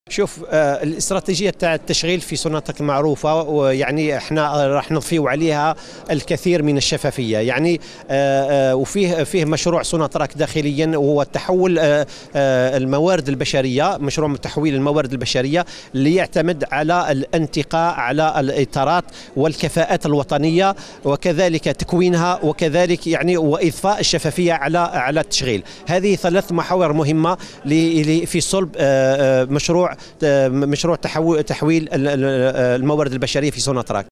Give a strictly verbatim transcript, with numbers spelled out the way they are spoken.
شوف، آه الاستراتيجيه تاع التشغيل في سوناتراك معروفه، ويعني احنا راح نضيفوا عليها الكثير من الشفافيه. يعني آه آه وفيه فيه مشروع سوناتراك داخليا، وهو تحول آه آه الموارد البشريه، مشروع تحويل الموارد البشريه اللي يعتمد على الانتقاء على الاطارات والكفاءات الوطنيه، وكذلك تكوينها، وكذلك يعني واضفاء الشفافيه على على التشغيل. هذه ثلاث محاور مهمه في صلب آه مشروع مشروع تحويل الموارد البشريه في سوناتراك.